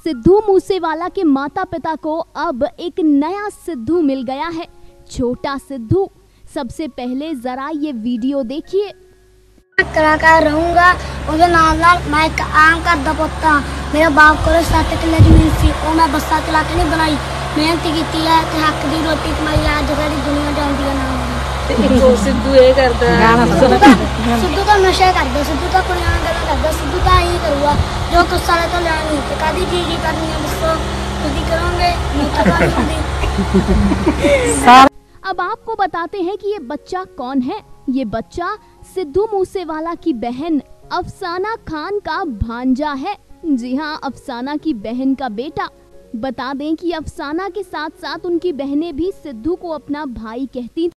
सिद्धू मूसेवाला के माता पिता को अब एक नया सिद्धू मिल गया है, छोटा सिद्धू। सबसे पहले जरा ये वीडियो देखिए। कलाकार रहूंगा, मुझे नाल मैं आम का दपोता। मेरे बाप को 7 किले जमीन सी, वो मैं बस्सा चला के नहीं बनाई, मेहनत की है ते हक दी रोटी कमाई। आज सारी दुनिया जानती है नाम ਤੇ ਇੱਕ ਹੋਰ ਸਿੱਧੂ ਇਹ ਕਰਦਾ सिद्धू तो नशा करता, सिद्धू तो कुड़ियां गल्लां करदा, सिद्धू तो यही करूगा जो कुछ साले तो लेनी ते कादी जी करनी है। बस खुदी करोगे अब आपको बताते हैं कि ये बच्चा कौन है। ये बच्चा सिद्धू मूसेवाला की बहन अफसाना खान का भांजा है। जी हाँ, अफसाना की बहन का बेटा। बता दें कि अफसाना के साथ साथ उनकी बहनें भी सिद्धू को अपना भाई कहती